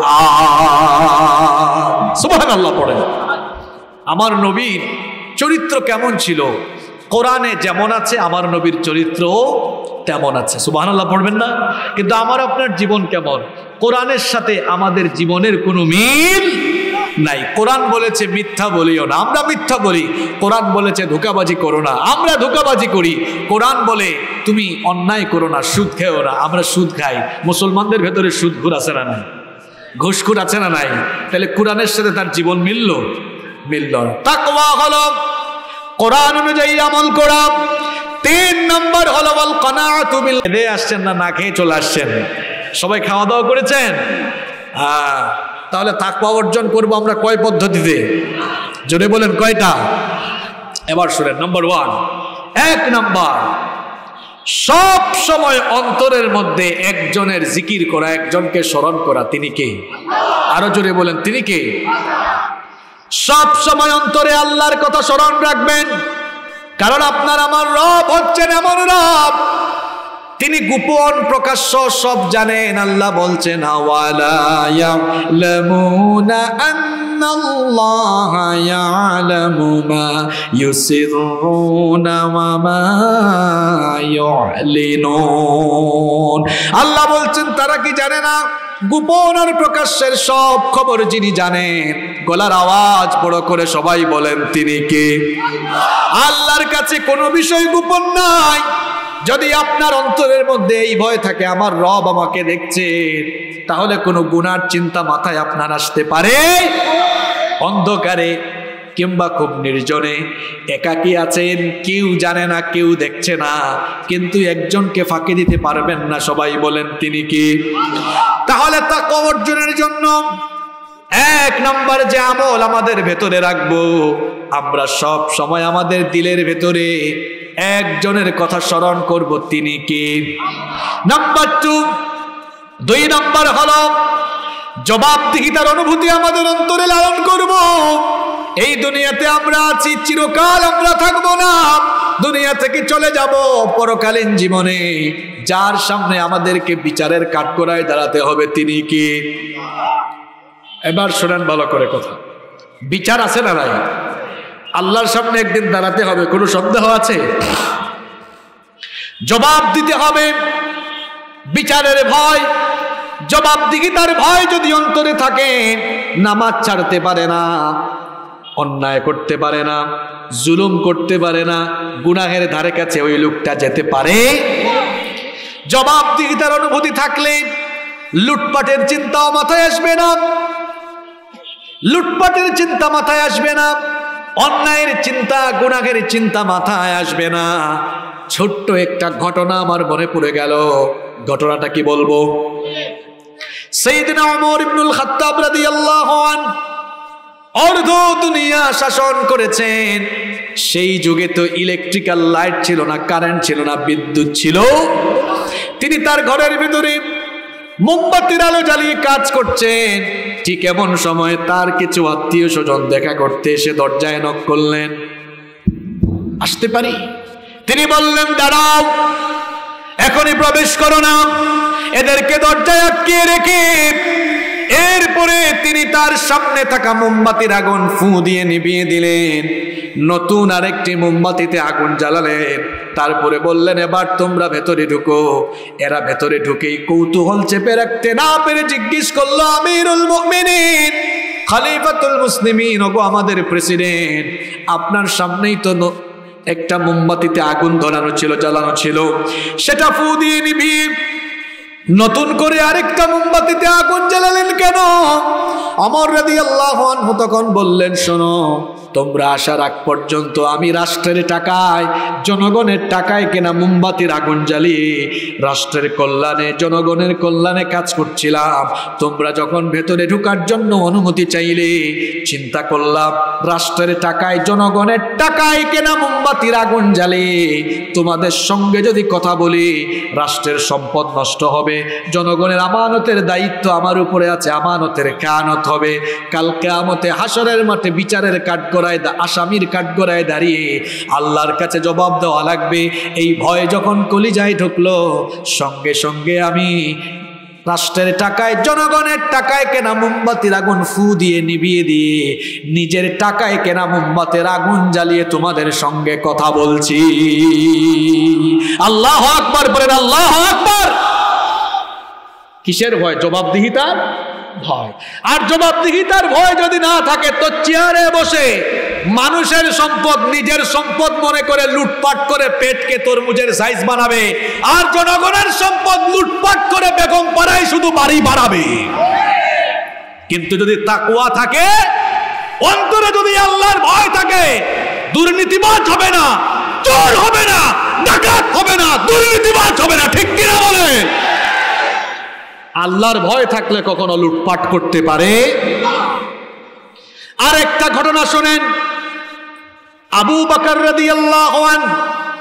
কোরআন। সুবহানাল্লাহ পড়েন। আমার নবীর চরিত্র কেমন ছিল? কোরআনে যেমন আছে আমার নবীর চরিত্র তেমন আছে। সুবহানাল্লাহ পড়বেন না? কিন্তু আমার আপনার জীবন কেমন? কোরআনের সাথে আমাদের জীবনের কোনো মিল নাই। কোরআন বলেছে মিথ্যা বলিও না, আমরা মিথ্যা বলি। কোরআন বলেছে ধোঁকাবাজি করো না, আমরা ধোঁকাবাজি করি। কোরআন বলে তুমি অন্যায় করো না, সুদ খেও না, আমরা সুদ খাই। মুসলমানদের ভেতরে সুদঘুর আছে না নাই? ঘুষখুর আছে না নাই? তাহলে কোরআনের সাথে তার জীবন মিলল? মিলল না। তাকওয়া হলো কোরআন অনুযায়ী আমল করা। তিন নম্বর হলো ওয়াল কানাআতু বিল। আসছেন না, না খেয়ে চলে আসছেন? সবাই খাওয়া দাওয়া করেছেন? হ্যাঁ, তাহলে তাকওয়া অর্জন করবো আমরা কয় পদ্ধতিতে? জোরে বলেন কয়টা? এবার শুনেন। নম্বর ওয়ান, এক নম্বর, সব সময় অন্তরের মধ্যে একজনের জিকির করা, একজনকে স্মরণ করা। তিনি কে? আরো জোরে বলেন তিনি কে? সব সময় অন্তরে আল্লাহর কথা স্মরণ রাখবেন, কারণ আপনার আমার রব হচ্ছেন এমন রব, তিনি গোপন প্রকাশ্য সব জানেন। আল্লাহ বলছেন ওয়ালা ইয়ালামুনা আন্নাল্লাহা ইয়ালামু মা ইউসিররুনা ওয়া মা ইউলিনুন। আল্লাহ বলছেন তারা কি জানে না গোপন আর প্রকাশ্যের সব খবর যিনি জানেন? গলার আওয়াজ বড় করে সবাই বলেন তিনি কে? আল্লাহর কাছে কোনো বিষয় গোপন নাই। যদি আপনার অন্তরের মধ্যে এই ভয় থাকে আমার রব আমাকে দেখছে, তাহলে কোনো গুনার চিন্তা মাথায় আপনার আসতে পারে? অন্ধকারে কিংবা খুব নির্জনে একাকী আছেন, কেউ জানে না, কেউ দেখছে না, কিন্তু একজনকে ফাঁকি দিতে পারবেন না, সবাই বলেন তিনি কি? তাহলে তাকওয়া অর্জনের জন্য এক নম্বর যে আমল আমাদের ভেতরে রাখবো, আমরা সব সময় আমাদের দিলের ভেতরে একজনের কথা স্মরণ করব, তিনি কে? নাম্বার টু, দুই নম্বর হলো জবাবদিহিতার অনুভূতি আমাদের অন্তরে লালন করব। এই দুনিয়াতে আমরা আছি, চিরকাল আমরা থাকবো না, দুনিয়া থেকে চলে যাব। পরকালীন জীবনে যার সামনে আমাদেরকে বিচারের কাঠগড়ায় দাঁড়াতে হবে তিনি কে? এবার শোনেন ভালো করে কথা। বিচার আছে না নাই? আল্লাহর সামনে একদিন দাঁড়াতে হবে, কোনো সন্দেহ আছে? জবাব দিতে হবে। বিচারের ভয়, জবাবদিহিতার ভয় যদি অন্তরে থাকে, নামাজ ছাড়তে পারে না, অন্যায় করতে পারে না, জুলুম করতে পারে না, গুনাহের ধারে কাছে ওই লোকটা যেতে পারে? জবাবদিহিতার অনুভূতি থাকলে লুটপাটের চিন্তাও মাথায় আসবে না, লুটপাটের চিন্তা মাথায় আসবে না, অন্যায়ের চিন্তা, গুনাহের চিন্তা মাথায় আসবে না। ছোট্ট একটা ঘটনা আমার মনে পড়ে গেল, ঘটনাটা কি বলবো? সাইয়েদনা ওমর ইবনুল খাত্তাব রাদিয়াল্লাহু আনহু অর্ধ দুনিয়া শাসন করেছেন। সেই যুগে তো ইলেকট্রিক্যাল লাইট ছিল না, কারেন্ট ছিল না, বিদ্যুৎ ছিল। তিনি তার ঘরের ভিতরে মোমবাতির আলো জ্বালিয়ে কাজ করছেন। ঠিক এমন সময় তার কিছু আত্মীয় স্বজন দেখা করতে এসে দরজায় নক করলেন, আসতে পারি? তিনি বললেন দাঁড়াও, এখনই প্রবেশ করো না, এদেরকে দরজায় আটকে রেখে এরপরে তিনি তার সামনে থাকা মোমবাতির আগুন ফু দিয়ে নিভিয়ে দিলেন, নতুন আরেকটি মোমবাতিতে আগুন জ্বালালেন। তারপরে বললেন এবার তোমরা ভেতরে ঢুকো। এরা ভেতরে ঢুকেই কৌতূহল চেপে রাখতে না পেরে জিজ্ঞেস করলো, আমিরুল মুমিনিন, খলিফাতুল মুসলিমিন, ওগো আমাদের প্রেসিডেন্ট, আপনার সামনেই তো একটা মোমবাতিতে আগুন ধরানো ছিল, জ্বালানো ছিল, সেটা ফু দিয়ে নিভিয়ে নতুন করে আরেকটা মোমবাতিতে আগুন জ্বালালেন কেন? ওমর রাদিয়াল্লাহু আনহু তখন বললেন, শোনো, তোমরা আসার আগ পর্যন্ত আমি রাষ্ট্রের টাকায়, জনগণের টাকায় কেনা মোমবাতির আগুন জ্বালিয়ে রাষ্ট্রের কল্যাণে, জনগণের কল্যাণে কাজ করছিলাম। তোমরা যখন ভেতরে ঢোকার জন্য অনুমতি চাইলে, চিন্তা করলাম রাষ্ট্রের টাকায়, জনগণের টাকায় কেনা মোমবাতির আগুন জ্বালিয়ে তোমাদের সঙ্গে যদি কথা বলি, রাষ্ট্রের সম্পদ নষ্ট হবে, জনগণের আমানতের দায়িত্ব আমার উপরে আছে, আমানতের খেয়ানত হবে। কাল কিয়ামতে হাসরের মাঠে বিচারের কাঠগড়ায়, আসামির কাঠগড়ায় দাঁড়িয়ে আল্লাহর কাছে জবাব দেওয়া লাগবে। এই ভয় যখন কলিজায় ঢুকলো, সঙ্গে সঙ্গে আমি রাষ্ট্রের টাকায়, জনগণের টাকায় কেনা মোমবাতির আগুন ফু দিয়ে নিভিয়ে দিয়ে নিজের টাকায় কেনা মোমবাতির আগুন জ্বালিয়ে তোমাদের সঙ্গে কথা বলছি। আল্লাহু আকবার বলেন, আল্লাহু আকবার। কিসের ভয়? জবাবদিহিতার ভয়। আর জবাবদিহিতার ভয় যদি না থাকে তো চেয়ারে বসে মানুষের সম্পদ নিজের সম্পদ মনে করে লুটপাট করে পেটকে তরমুজের সাইজ বানাবে, আর জনগণের সম্পদ লুটপাট করে বেগম পাড়ায় শুধু বাড়ি বাড়াবে। কিন্তু যদি তাকওয়া থাকে, অন্তরে যদি আল্লাহর ভয় থাকে, দুর্নীতিবাজ হবে না, চোর হবে না, ডাকাত হবে না, দুর্নীতিবাজ হবে না। ঠিক কিনা বলে? আল্লাহর ভয় থাকলে কখনো লুটপাট করতে পারে। আর একটা ঘটনা শোনেন, আবু বকর রাদিয়াল্লাহু আনহু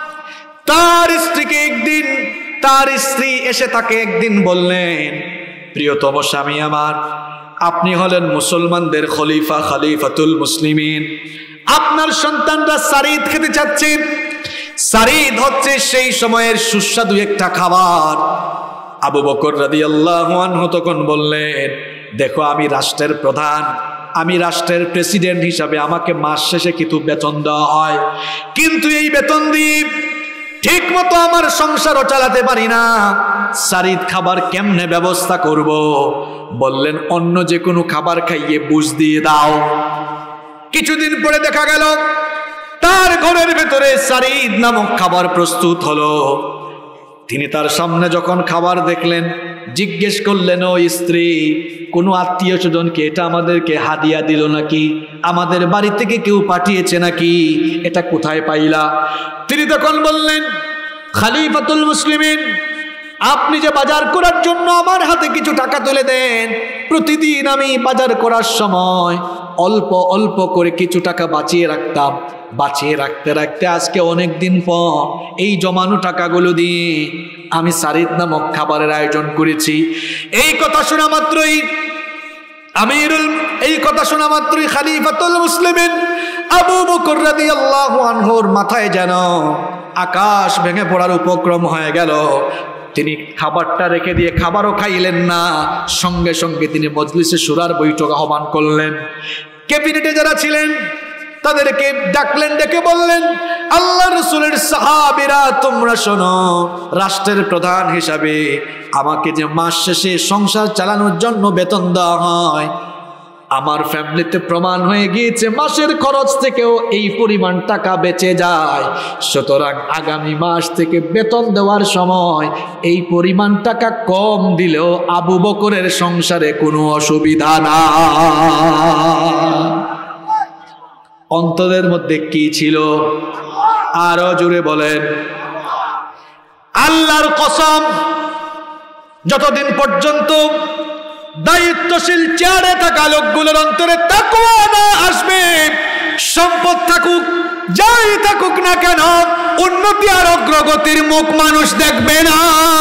তার স্ত্রীকে একদিন, তার স্ত্রী এসে তাকে একদিন বললেন, প্রিয়তম স্বামী আমার, আপনি হলেন মুসলমানদের খলিফা, খলিফাতুল মুসলিমিন, আপনার সন্তানরা সারিদ খেতে চাচ্ছে। সারিদ হচ্ছে সেই সময়ের সুস্বাদু একটা খাবার। আবু বকর রাদিয়াল্লাহু আনহু তখন বললেন, দেখো আমি রাষ্ট্রের প্রধান, আমি রাষ্ট্রের প্রেসিডেন্ট হিসাবে আমাকে মাস শেষে কিন্তু বেতন দেওয়া হয়, কিন্তু এই বেতন দিয়ে ঠিক মতো আমার সংসারও চালাতে পারি না, সারিদ খাবার কেমনে ব্যবস্থা করব? বললেন, অন্য যে কোনো খাবার খাইয়ে বুঝ দিয়ে দাও। কিছুদিন পরে দেখা গেল তার ঘরের ভেতরে সারিদ নামক খাবার প্রস্তুত হলো। তিনি তার সামনে যখন খাবার দেখলেন, জিজ্ঞেস করলেন, ও স্ত্রী, কোনো আত্মীয় স্বজনকে এটা আমাদেরকে হাদিয়া দিল নাকি? আমাদের বাড়ি থেকে কেউ পাঠিয়েছে নাকি? এটা কোথায় পাইলা? তিনি তখন বললেন, খলিফাতুল মুসলিমিন, আপনি যে বাজার করার জন্য আমার হাতে কিছু টাকা তুলে দেন, প্রতিদিন আমি বাজার করার সময় অল্প অল্প করে কিছু টাকা বাঁচিয়ে রাখতাম। বাঁচিয়ে রাখতে রাখতে আজকে অনেক দিন পর এই জমানো টাকাগুলো দিয়ে আমি সারিদ নামক খাবারের আয়োজন করেছি। এই কথা শোনা মাত্রই আমিরুল এই কথা শোনা মাত্রই খলিফাতুল মুসলিমিন আবু বকর রাদিয়াল্লাহু আনহুর মাথায় যেন আকাশ ভেঙে পড়ার উপক্রম হয়ে গেল। তিনি খাবারটা রেখে দিয়ে খাবারও খাইলেন না, সঙ্গে সঙ্গে তিনি মজলিসে শুরার বৈঠক আহ্বান করলেন। ক্যাবিনেটে যারা ছিলেন তাদেরকে ডাকলেন, ডেকে বললেন, আল্লাহ রাসূলের সাহাবীরা, তোমরা শোনো, রাষ্ট্রের প্রধান হিসাবে আমাকে যে মাস শেষে সংসার চালানোর জন্য বেতন দেওয়া হয়, আমার ফ্যামিলিতে প্রমাণ হয়ে গিয়েছে মাসের খরচ থেকেও এই পরিমাণ টাকা বেঁচে যায়। সুতরাং আগামী মাস থেকে বেতন দেওয়ার সময় এই পরিমাণ টাকা কম দিলেও আবু বকরের সংসারে কোনো অসুবিধা না। অন্তরের মধ্যে কি ছিল? আরো জোরে বলেন, আল্লাহর কসম, যতদিন পর্যন্ত দায়িত্বশীল চেয়ারে থাকা লোকগুলোর অন্তরে তাকওয়া না আসবে, সম্পদ থাকুক যাই থাকুক না কেন, উন্নতি আর অগ্রগতির মুখ মানুষ দেখবে না।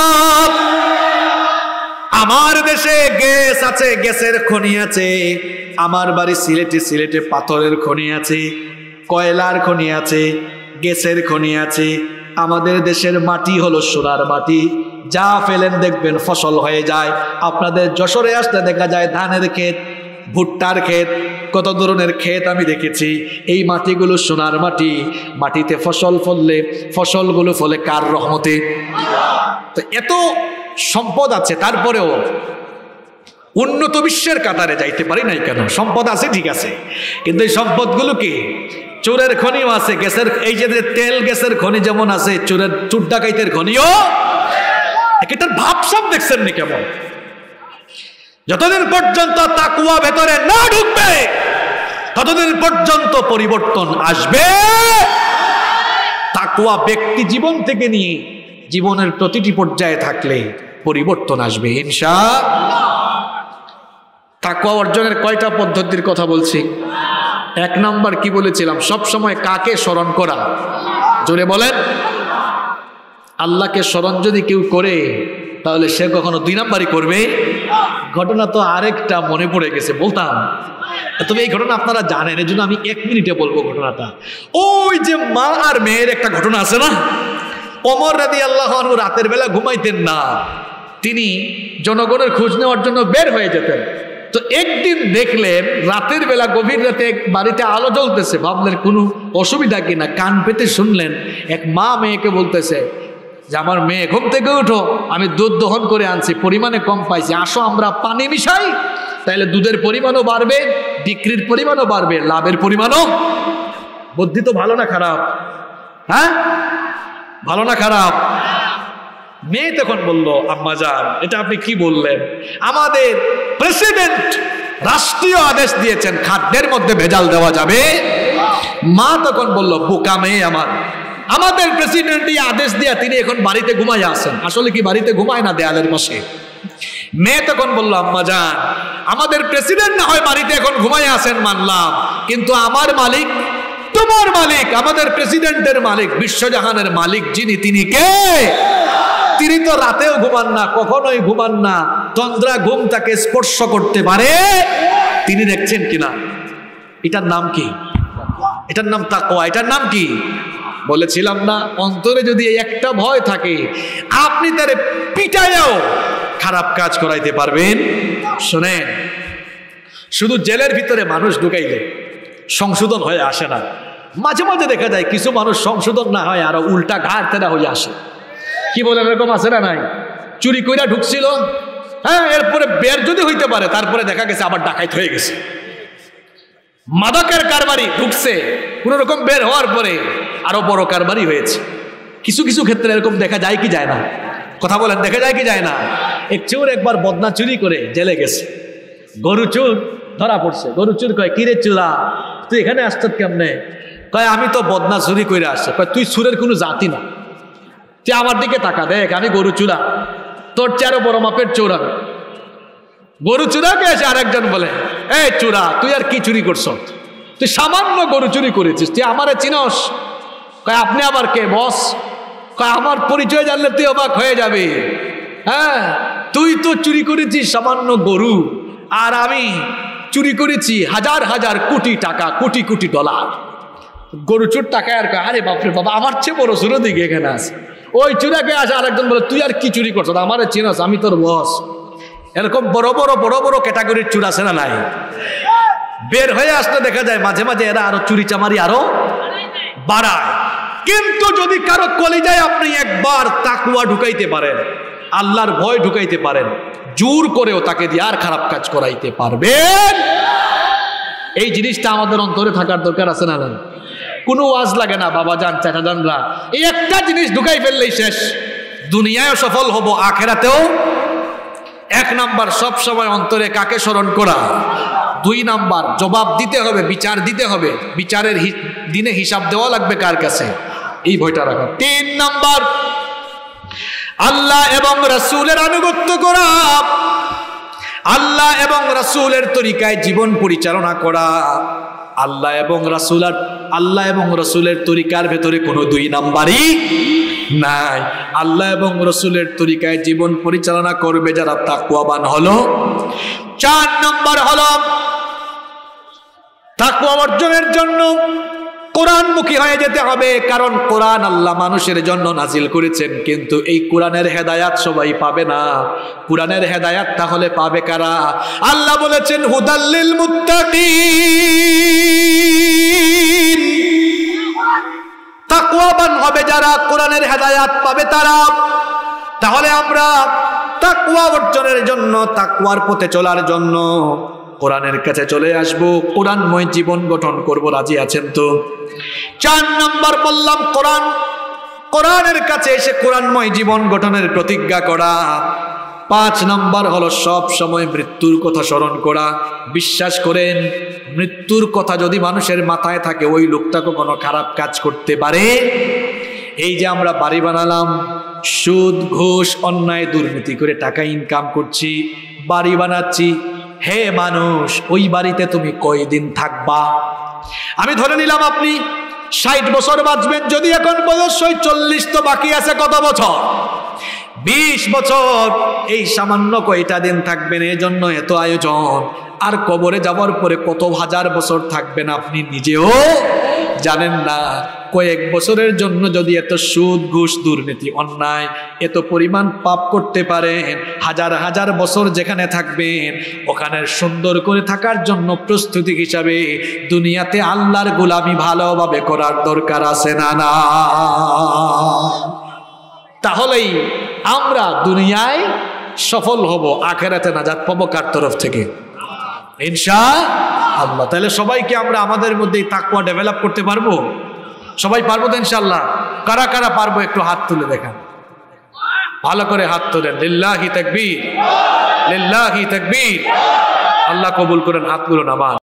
আমার দেশে গ্যাস আছে, গ্যাসের খনি আছে, আমার বাড়ি সিলেটে, সিলেটে পাথরের খনি আছে, কয়লার খনি আছে, গ্যাসের খনি আছে। আমাদের দেশের মাটি হলো সোনার মাটি, যা ফেলেন দেখবেন ফসল হয়ে যায়। আপনাদের যশোরে আসলে দেখা যায় ধানের ক্ষেত, ভুট্টার ক্ষেত, কত ধরনের ক্ষেত আমি দেখেছি। এই মাটিগুলো সোনার মাটি, মাটিতে ফসল ফললে ফসলগুলো ফলে কার রহমতে? তো এত সম্পদ আছে, তারপরেও উন্নত বিশ্বের কাতারে যাইতে পারি নাই কেন? সম্পদ আছে ঠিক আছে, কিন্তু এই সম্পদগুলো কি? চোরের খনিও আছে, গ্যাসের, এই যে তেল গ্যাসের খনি যেমন আছে, চোরের চুর ডাকাইতের খনিও। এটার ভাবসাব দেখছেন নি কেমন? যতদিন পর্যন্ত তাকওয়া ভেতরে না ঢুকবে, ততদিন পর্যন্ত পরিবর্তন আসবে। তাকওয়া ব্যক্তি জীবন থেকে নিয়ে জীবনের প্রতিটি পর্যায়ে থাকলে পরিবর্তন আসবে ইনশাআল্লাহ। তাকওয়া অর্জনের কয়টা পদ্ধতির কথা বলছি? এক নাম্বার কি বলেছিলাম? সব সময় কাকে স্মরণ করা? জোরে বলেন। আল্লাহকে স্মরণ যদি কেউ করে তাহলে সে কখনো দুই নাম্বারই করবে? ঘটনা তো আরেকটা মনে পড়ে গেছে, বলতাম, তবে এই ঘটনা আপনারা জানেন, এর জন্য আমি এক মিনিটে বলবো ঘটনাটা। ওই যে মা আর মেয়ের একটা ঘটনা আছে না, ওমর রাদিয়াল্লাহু আনহু রাতের বেলা ঘুমাইতেন না, তিনি জনগণের খোঁজ নেওয়ার জন্য বের হয়ে যেতেন। তো একদিন দেখলেন রাতের বেলা গভীর রাতে বাড়িতে আলো জ্বলতেছে, ভাবলেন কোনো অসুবিধা কিনা, কান পেতে শুনলেন এক মা মেয়েকে বলতেছে যে আমার মেয়ে ঘুম থেকে উঠো, আমি দুধ দহন করে আনছি, পরিমাণে কম পাইছি, আসো আমরা পানি মিশাই, তাহলে দুধের পরিমাণও বাড়বে, বিক্রির পরিমাণও বাড়বে, লাভের পরিমাণও। বুদ্ধি তো ভালো না খারাপ? হ্যাঁ, ভালো না খারাপ? মেয়ে তখন বলল, আম্মা জান এটা আপনি কি বললেন? আমাদের প্রেসিডেন্ট রাষ্ট্রীয় আদেশ দিয়েছেন খাদ্যের মধ্যে ভেজাল দেওয়া যাবে। মা তখন বলল, বোকা মেয়ে আমার, আমাদের প্রেসিডেন্ট আদেশ দিয়া তিনি এখন বাড়িতে ঘুমায় আছেন, আসলে কি বাড়িতে ঘুমায় না দেয়ালের পাশে? মেয়ে তখন বলল, আম্মা জান আমাদের প্রেসিডেন্ট না হয় বাড়িতে এখন ঘুমায় আছেন মানলাম, কিন্তু আমার মালিক, তোমার মালিক, আমাদের প্রেসিডেন্টের মালিক, বিশ্বজাহানের মালিক যিনি, তিনি কে? তিনি তো রাতেও ঘুমান না, কখনোই ঘুমান না, তন্দ্রা ঘুম তাকে স্পর্শ করতে পারে, তিনি দেখছেন কিনা। এটার নাম কি? এটার নাম তাকওয়া। এটার নাম কি? বলেছিলাম না, অন্তরে যদি একটা ভয় থাকে আপনি তারে পিটাইও খারাপ কাজ করাইতে পারবেন। শোনেন, শুধু জেলের ভিতরে মানুষ ঢুকাইলে সংশোধন হয়ে আসে না, মাঝে মাঝে দেখা যায় কিছু মানুষ সংশোধন না হয় আরো উল্টা ঘাড় তেরা হয়ে আসে। কি বলেন, এরকম আছে না নাই? চুরি কইরা ঢুকছিল, হ্যাঁ, এরপরে বের যদি হইতে পারে, তারপরে দেখা গেছে আবার ডাকাইত হয়ে গেছে। মাদকের কারবারি ঢুকছে, কোন রকম বের হওয়ার পরে আরো বড় কারবারি হয়েছে। কিছু কিছু ক্ষেত্রে এরকম দেখা যায় কি যায় না? কথা বলেন, দেখা যায় কি যায় না? এক চোর একবার বদনা চুরি করে জেলে গেছে, গরু চোর ধরা পড়ছে। গরু চোর কয়, কিরে চোরা তুই এখানে আসত কেমনে? কয়, আমি তো বদনা চুরি করে আসছে। কয়, তুই চোরের কোনো জাতি না, তুই আমার দিকে তাকা, দেখ আমি গরু চোরা, তোর চেয়ে বড় মাপের চোর আমি। গরু চোরাকে এসে আরেকজন বলে, এই চোরা তুই আর কি চুরি করছ? তুই সামান্য গরু চুরি করেছিস, তুই আমারে চিনস? কয়, আপনি আবার কে বস? কয়, আমার পরিচয় জানলে তুই অবাক হয়ে যাবে। হ্যাঁ, তুই তো চুরি করেছিস সামান্য গরু, আর আমি চুরি করেছি হাজার হাজার কোটি টাকা, কোটি কোটি ডলার। গরু চোর টাকায় আর আরে বাপরে বাবা, আমার চেয়ে বড় চোর দিকে এখানে আছে। ওই চুরাকে আসে আরেকজন বলে, তুই আর কি চুরি করছ? আমারে চিনস, আমি তোর বস। এরকম বড় বড় বড় বড় ক্যাটাগরির চোর আছে না নাই? বের হয়ে আসতে দেখা যায় মাঝে মাঝে এরা আরো চুরি চামারি আরো বাড়ায়। কিন্তু যদি কারো কলিজায় আপনি একবার তাকওয়া ঢুকাইতে পারেন, আল্লাহর ভয় ঢুকাইতে পারেন, জোর করেও তাকে দিয়ে আর খারাপ কাজ করাইতে পারবেন। এই জিনিসটা আমাদের অন্তরে থাকার দরকার আছে না? কোনো ওয়াজ লাগে না বাবা জান, চাচা জানরা, এই একটা জিনিস ঢুকাই ফেললেই শেষ। দুনিয়ায় সফল হব, আখেরাতেও। এক নাম্বার সব সময় অন্তরে কাকে স্মরণ করা। দুই নাম্বার জবাব দিতে হবে, বিচার দিতে হবে, বিচারের দিনে হিসাব দেওয়া লাগবে কার কাছে, এই ভয়টা রাখা। তিন নাম্বার আল্লাহ এবং রাসূলের আনুগত্য করা, আল্লাহ এবং রাসূলের তরিকায় জীবন পরিচালনা করা। আল্লাহ এবং রাসূল, আল্লাহ এবং রাসূলের তরিকার ভেতরে কোনো দুই নাম্বারই নাই। আল্লাহ এবং রাসূলের তরিকায় জীবন পরিচালনা করবে যারা, তাকওয়াবান হলো। চার নাম্বার হলো তাকওয়া অর্জনের জন্য কোরআনমুখী হয়ে যেতে হবে, কারণ কোরআন আল্লাহ মানুষের জন্য নাজিল করেছেন, কিন্তু এই কোরআনের হেদায়াত সবাই পাবে না। কোরআনের হেদায়াত তাহলে পাবে কারা? আল্লাহ বলেছেন, হুদাল্লিল মুত্তাকিন, তাকওয়াবান হবে যারা, কোরআনের হেদায়াত পাবে তারা। তাহলে আমরা তাকওয়া অর্জনের জন্য, তাকওয়ার পথে চলার জন্য কোরআনের কাছে চলে আসব, কোরআনময় জীবন গঠন করব। রাজি আছেন তো? চার নাম্বার বললাম কোরআন, কোরআনের কাছে এসে কোরআনময় জীবন গঠনের প্রতিজ্ঞা করা। পাঁচ নম্বর হলো সব সময় মৃত্যুর কথা স্মরণ করা। বিশ্বাস করেন, মৃত্যুর কথা যদি মানুষের মাথায় থাকে, ওই লোকটা কোনো খারাপ কাজ করতে পারে। এই যে আমরা বাড়ি বানালাম, সুদ ঘুষ অন্যায় দুর্নীতি করে টাকা ইনকাম করছি, বাড়ি বানাচ্ছি, হে মানুষ, ওই বাড়িতে তুমি কয়দিন থাকবা? আমি ধরে নিলাম আপনি ষাট বছর বাঁচবেন, যদি এখন বয়স হয় চল্লিশ, তো বাকি আছে কত বছর? বিশ বছর। এই সামান্য কয়টা দিন থাকবেন, এই জন্য এত আয়োজন। আর কবরে যাওয়ার পরে কত হাজার বছর থাকবেন আপনি নিজেও জানেন না। কয়েক বছরের জন্য যদি এত সুদ ঘুষ দুর্নীতি অন্যায় এত পরিমাণ পাপ করতে পারেন, হাজার হাজার বছর যেখানে থাকবেন, ওখানে সুন্দর করে থাকার জন্য প্রস্তুতি হিসাবে দুনিয়াতে আল্লাহর গোলামি ভালোভাবে করার দরকার আছে না? না, তাহলেই আমরা দুনিয়ায় সফল হব, আখেরাতে নাজাত পাবো। কার তরফ থেকে? ইনশাআল্লাহ। তাহলে সবাইকে আমরা আমাদের মধ্যে তাকওয়া ডেভেলপ করতে পারবো? সবাই পারবো তো ইনশাআল্লাহ? কারা কারা পারবো একটু হাত তুলে দেখান, ভালো করে হাত তোলেন। লিল্লাহি তাকবীর, লিল্লাহি তাকবীর। আল্লাহ কবুল করেন হাতগুলো নামান।